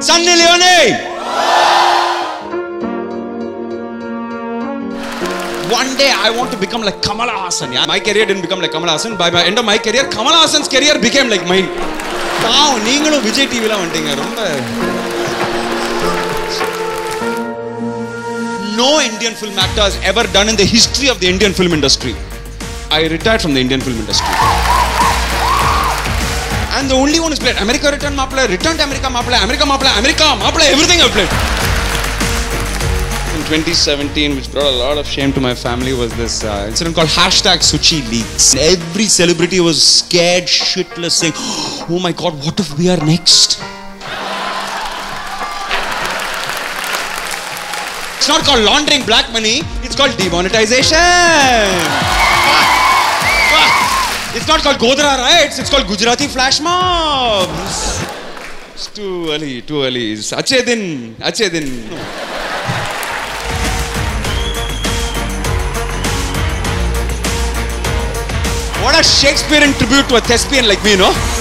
Sunny Leone! One day I want to become like Kamala Hassan. Yeah? My career didn't become like Kamala Hassan. By the end of my career, Kamala Hassan's career became like mine. Wow, நீங்களும் விஜய் டிவில வந்துட்டீங்க ரொம்ப. No Indian film actor has ever done in the history of the Indian film industry. I retired from the Indian film industry. And the only one who's played America Return Maapla, Return to America Maapla, America Maapla, America Maapla, everything I've played. In 2017, which brought a lot of shame to my family, was this incident called #SuchiLeaks. Every celebrity was scared shitless saying, oh my God, what if we are next? It's not called laundering black money, it's called demonetization. It's not called Godhra riots, it's called Gujarati flash mobs. It's too early, too early. It's Achhe din. What a Shakespearean tribute to a thespian like me, no?